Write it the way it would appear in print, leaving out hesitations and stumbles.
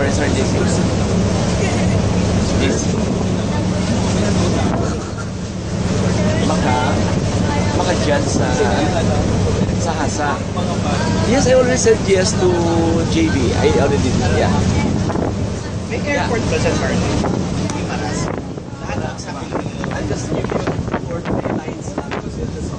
Sir JC. Maka-judge sa Hasa. Yes, I already said yes to JB. I already did, yeah. May airport ba sa Charlie? Yung Maras? Lahat sa I'll just give you 2 or 3 lines lang.